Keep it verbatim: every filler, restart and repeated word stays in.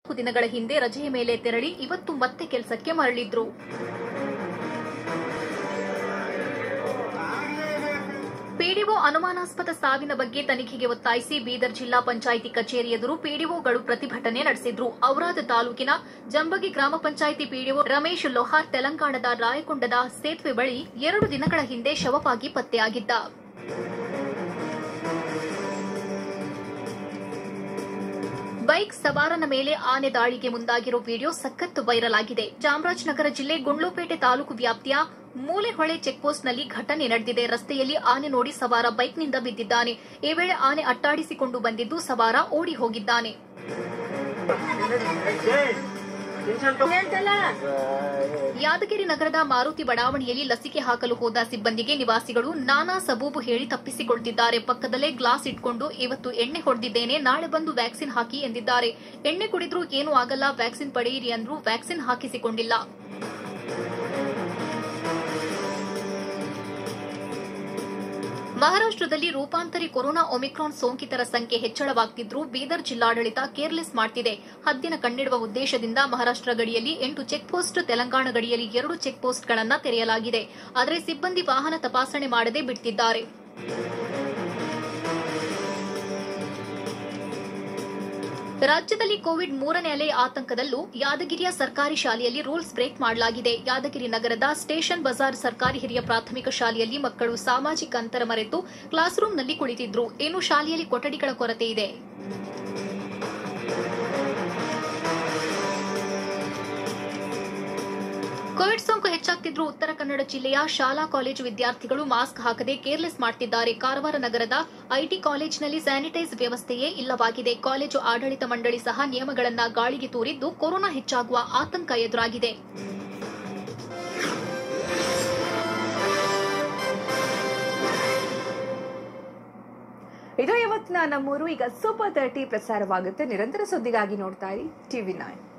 ನಾಲ್ಕು ದಿನಗಳ ಹಿಂದೆ ರಜೆಯ ಮೇಲೆ ತೆರಳಿ ಇವತ್ತು ಮತ್ತೆ ಕೆಲಸಕ್ಕೆ ಮರಳಿದ್ರು. ಪಿಡಿಒ ಅನುಮಾನಾಸ್ಪದ ಸಾವಿನ ಬಗ್ಗೆ ತನಿಖೆಗೆ ಒತ್ತಾಯಿಸಿ ಬೀದರ್ ಜಿಲ್ಲಾ ಪಂಚಾಯಿತಿ ಕಚೇರಿ ಎದುರು ಪಿಡಿಒಗಳು ಪ್ರತಿಭಟನೆ ನಡೆಸಿದ್ರು. ಔರಾದ್ ತಾಲೂಕಿನ ಜಂಬಗಿ ಗ್ರಾಮ ಪಂಚಾಯಿತಿ ಪಿಡಿಒ ರಮೇಶ್ ಲೋಹಾರ್ ತೆಲಂಗಾಣದ ರಾಯಕೊಂಡದ ಸೇತುವೆ ಬಳಿ ಎರಡು ದಿನಗಳ ಹಿಂದೆ ಶವವಾಗಿ ಪತ್ತೆಯಾಗಿದ್ದ. ಬೈಕ್ ಸವಾರನ ಮೇಲೆ ಆನೆ ದಾಳಿಗೆ ಮುಂದಾಗಿರೋ ವಿಡಿಯೋ ಸಖತ್ ವೈರಲ್ ಆಗಿದೆ. ಚಾಮರಾಜನಗರ ಜಿಲ್ಲೆ ಗುಂಡ್ಲುಪೇಟೆ ತಾಲೂಕು ವ್ಯಾಪ್ತಿಯ ಮೂಲೆಹೊಳೆ ಚೆಕ್ಪೋಸ್ಟ್ನಲ್ಲಿ ಘಟನೆ ನಡೆದಿದೆ. ರಸ್ತೆಯಲ್ಲಿ ಆನೆ ನೋಡಿ ಸವಾರ ಬೈಕ್ನಿಂದ ಬಿದ್ದಿದ್ದಾನೆ. ಈ ವೇಳೆ ಆನೆ ಅಟ್ಟಾಡಿಸಿಕೊಂಡು ಬಂದಿದ್ದು ಸವಾರ ಓಡಿ ಹೋಗಿದ್ದಾನೆ. ಯಾದಗಿರಿ ನಗರದ ಮಾರುತಿ ಬಡಾವಣೆಯಲ್ಲಿ ಲಸಿಕೆ ಹಾಕಲು ಹೋದ ಸಿಬ್ಬಂದಿಗೆ ನಿವಾಸಿಗಳು ನಾನಾ ಸಬೂಬು ಹೇಳಿ ತಪ್ಪಿಸಿಕೊಳ್ತಿದ್ದಾರೆ. ಪಕ್ಕದಲ್ಲೇ ಗ್ಲಾಸ್ ಇಟ್ಕೊಂಡು ಇವತ್ತು ಎಣ್ಣೆ ಹೊಡೆದಿದ್ದೇನೆ, ನಾಳೆ ಬಂದು ವ್ಯಾಕ್ಸಿನ್ ಹಾಕಿ ಎಂದಿದ್ದಾರೆ. ಎಣ್ಣೆ ಕುಡಿದ್ರೂ ಏನೂ ಆಗಲ್ಲ, ವ್ಯಾಕ್ಸಿನ್ ಪಡೆಯಿರಿ ಅಂದ್ರೂ ವ್ಯಾಕ್ಸಿನ್ ಹಾಕಿಸಿಕೊಂಡಿಲ್ಲ. ಮಹಾರಾಷ್ಟದಲ್ಲಿ ರೂಪಾಂತರಿ ಕೊರೋನಾ ಒಮಿಕ್ರಾನ್ ಸೋಂಕಿತರ ಸಂಖ್ಯೆ ಹೆಚ್ಚಳವಾಗುತ್ತಿದ್ದರೂ ಬೀದರ್ ಜಿಲ್ಲಾಡಳಿತ ಕೇರ್ಲೆಸ್ ಮಾಡ್ತಿದೆ. ಹದ್ದಿನ ಕಣ್ಣಿಡುವ ಉದ್ದೇಶದಿಂದ ಮಹಾರಾಷ್ಟ್ರ ಗಡಿಯಲ್ಲಿ ಎಂಟು ಚೆಕ್ಪೋಸ್ಟ್, ತೆಲಂಗಾಣ ಗಡಿಯಲ್ಲಿ ಎರಡು ಚೆಕ್ಪೋಸ್ಟ್ಗಳನ್ನು ತೆರೆಯಲಾಗಿದೆ. ಆದರೆ ಸಿಬ್ಬಂದಿ ವಾಹನ ತಪಾಸಣೆ ಮಾಡದೆ ಬಿಡ್ತಿದ್ದಾರೆ. ರಾಜ್ಯದಲ್ಲಿ ಕೋವಿಡ್ ಮೂರನೇ ಅಲೆ ಆತಂಕದಲ್ಲೂ ಯಾದಗಿರಿಯ ಸರ್ಕಾರಿ ಶಾಲೆಯಲ್ಲಿ ರೂಲ್ಸ್ ಬ್ರೇಕ್ ಮಾಡಲಾಗಿದೆ. ಯಾದಗಿರಿ ನಗರದ ಸ್ಟೇಷನ್ ಬಜಾರ್ ಸರ್ಕಾರಿ ಹಿರಿಯ ಪ್ರಾಥಮಿಕ ಶಾಲೆಯಲ್ಲಿ ಮಕ್ಕಳು ಸಾಮಾಜಿಕ ಅಂತರ ಮರೆತು ಕ್ಲಾಸ್ ರೂಂನಲ್ಲಿ ಕುಳಿತಿದ್ರು. ಇನ್ನು ಶಾಲೆಯಲ್ಲಿ ಕೊಠಡಿಗಳ ಕೊರತೆ ಇದೆ. ಕೋವಿಡ್ ಸೋಂಕು ಹೆಚ್ಚಾಗ್ತಿದ್ರೂ ಉತ್ತರ ಕನ್ನಡ ಜಿಲ್ಲೆಯ ಶಾಲಾ ಕಾಲೇಜು ವಿದ್ಯಾರ್ಥಿಗಳು ಮಾಸ್ಕ್ ಹಾಕದೆ ಕೇರ್ಲೆಸ್ ಮಾಡ್ತಿದ್ದಾರೆ. ಕಾರವಾರ ನಗರದ ಐಟಿ ಕಾಲೇಜಿನಲ್ಲಿ ಸ್ಯಾನಿಟೈಸ್ ವ್ಯವಸ್ಥೆಯೇ ಇಲ್ಲವಾಗಿದೆ. ಕಾಲೇಜು ಆಡಳಿತ ಮಂಡಳಿ ಸಹ ನಿಯಮಗಳನ್ನು ಗಾಳಿಗೆ ತೂರಿದ್ದು ಕೊರೋನಾ ಹೆಚ್ಚಾಗುವ ಆತಂಕ ಎದುರಾಗಿದೆ. ಇದು ಇವತ್ತಿನ ನಮ್ಮೂರು. ಈಗ ಸೂಪರ್ ತರ್ಟಿ ಪ್ರಸಾರವಾಗುತ್ತೆ. ನಿರಂತರ ಸುದ್ದಿಗಾಗಿ ನೋಡ್ತಾ ಇರಿ ಟಿವಿ ನೈನ್.